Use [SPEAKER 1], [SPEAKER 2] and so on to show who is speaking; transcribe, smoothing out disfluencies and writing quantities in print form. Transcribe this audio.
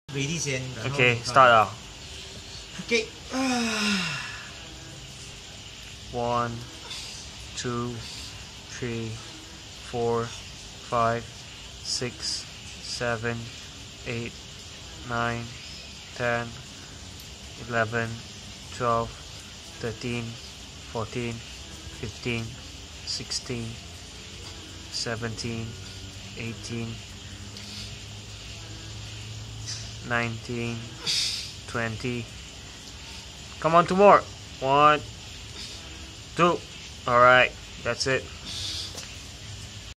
[SPEAKER 1] ready 先。
[SPEAKER 2] Okay, start 啊。
[SPEAKER 1] Okay.
[SPEAKER 2] 1, 2, 3, 4, 5, 6, 7, 8, 9, 10, 11, 12, 13, 14, 15, 16, 17, 18, 19, 20. Come on, 2 more. 1, 2. Alright, that's it.